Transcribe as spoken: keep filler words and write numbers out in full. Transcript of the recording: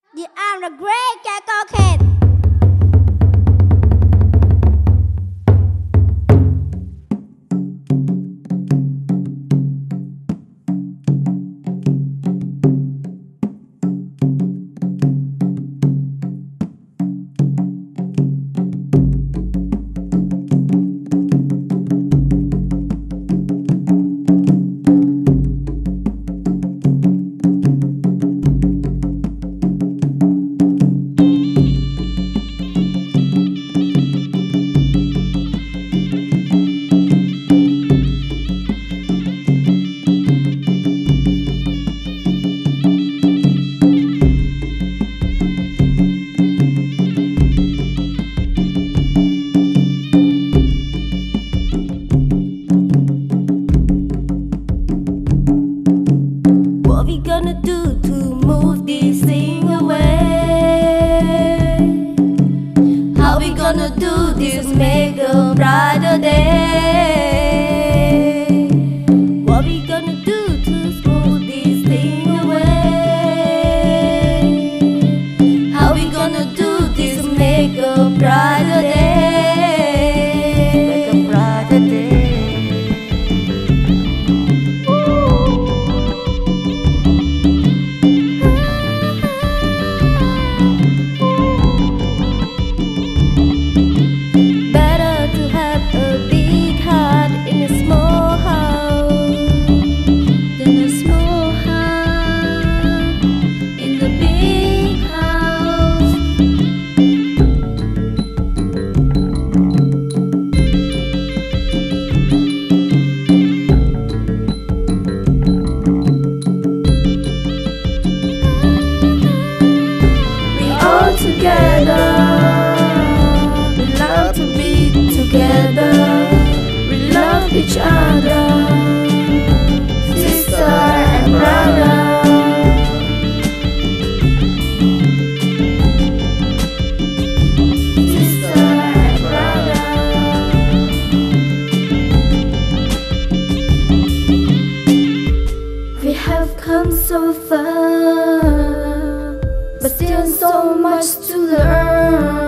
Yeah, I'm the great Gecko Kid. What we gonna do to move this thing away? How we gonna do this to make a brighter day? What we gonna do to smooth this thing away? How we gonna do this to make a brighter day? Make a brighter day. Together, we love to be together. We love each other, sister and brother. Sister and brother. We have come so far, but still so much to learn.